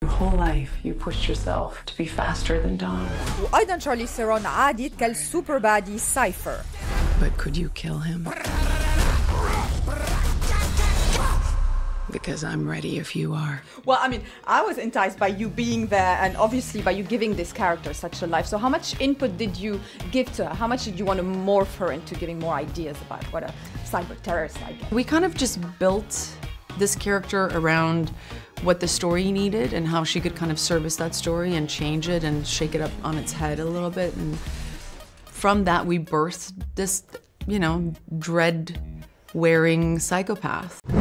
Your whole life, you pushed yourself to be faster than Dom. وأيضا شارلي ثيرون عادت كالسوبر بادي سايفر. But could you kill him? Because I'm ready if you are. Well, I mean, I was enticed by you being there and obviously by you giving this character such a life. So how much input did you give to her? How much did you want to morph her into giving more ideas about what a cyber terrorist like? We kind of just built this character around what the story needed and how she could kind of service that story and change it and shake it up on its head a little bit. And from that, we birthed this, you know, dread-wearing psychopath.